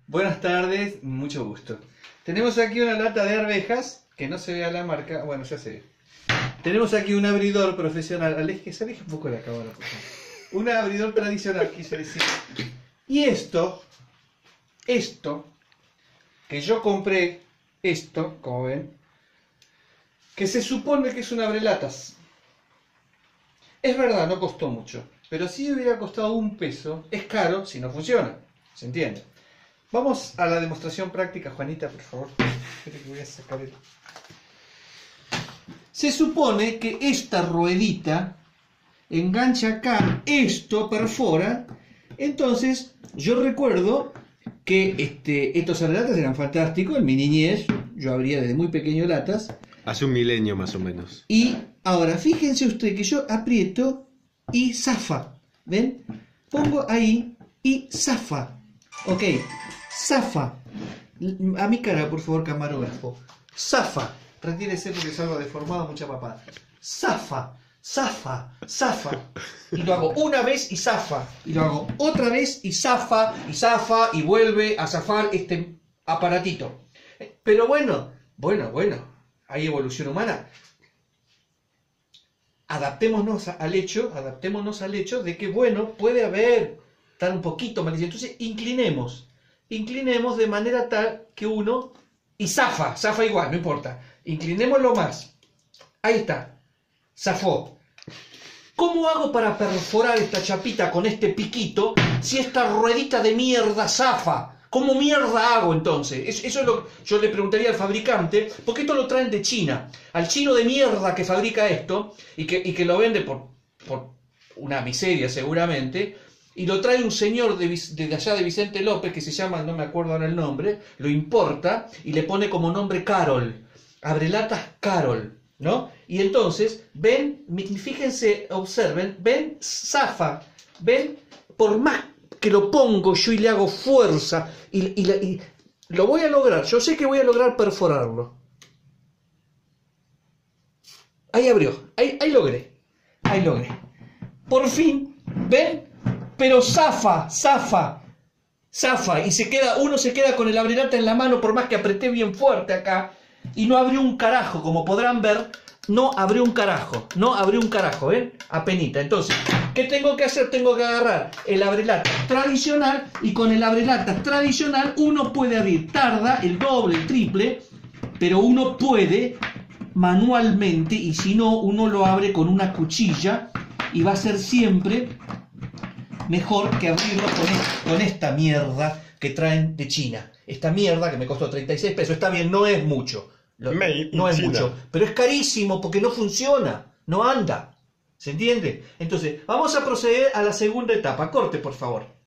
Buenas tardes, mucho gusto. Tenemos aquí una lata de arvejas, que no se vea la marca, bueno, ya se ve. Tenemos aquí un abridor profesional, aleje un poco la cámara, por favor. Un abridor tradicional, quise decir. Y esto, que yo compré, como ven, que se supone que es un abrelatas. Es verdad, no costó mucho, pero si hubiera costado $1, es caro si no funciona, ¿se entiende? Vamos a la demostración práctica, Juanita, por favor. Espera que voy a sacar el... Se supone que esta ruedita engancha acá, esto perfora. Entonces, yo recuerdo que estos abrelatas eran fantásticos. En mi niñez, yo abría desde muy pequeño latas. Hace un milenio más o menos. Y ahora, fíjense usted que yo aprieto y zafa. ¿Ven? Pongo ahí y zafa. Ok, zafa. A mi cara, por favor, camarógrafo. Zafa. Retírese porque salgo deformado, mucha papada. Zafa, zafa, zafa. Y lo hago una vez y zafa. Y lo hago otra vez y zafa, y vuelve a zafar este aparatito. Pero bueno. Hay evolución humana. Adaptémonos al hecho de que, bueno, puede haber estar un poquito mal. Entonces, inclinemos de manera tal que uno, y zafa igual, no importa. Inclinémoslo más. Ahí está. Zafó. ¿Cómo hago para perforar esta chapita con este piquito si esta ruedita de mierda zafa? ¿Cómo mierda hago entonces? Eso es lo que yo le preguntaría al fabricante, porque esto lo traen de China. Al chino de mierda que fabrica esto y que lo vende por una miseria seguramente, y lo trae un señor de allá de Vicente López que se llama, no me acuerdo ahora el nombre, lo importa y le pone como nombre Carol. Abrelatas Carol, ¿no? Y entonces, ven, fíjense, observen, ven, zafa, ven, por más que lo pongo yo y le hago fuerza y lo voy a lograr, yo sé que voy a lograr perforarlo. Ahí abrió, ahí logré. Por fin, ven, pero zafa, y uno se queda con el abrelata en la mano por más que apreté bien fuerte acá. Y no abrió un carajo, como podrán ver, no abrió un carajo, ¿ven? Apenita. Entonces, ¿qué tengo que hacer? Tengo que agarrar el abrelatas tradicional y con el abrelatas tradicional uno puede abrir, tarda el doble, el triple, pero uno puede manualmente y si no, uno lo abre con una cuchilla y va a ser siempre mejor que abrirlo con esta mierda que traen de China. Esta mierda que me costó $36, está bien, no es mucho. No es mucho, pero es carísimo porque no funciona, no anda. ¿Se entiende? Entonces, vamos a proceder a la segunda etapa. Corte, por favor.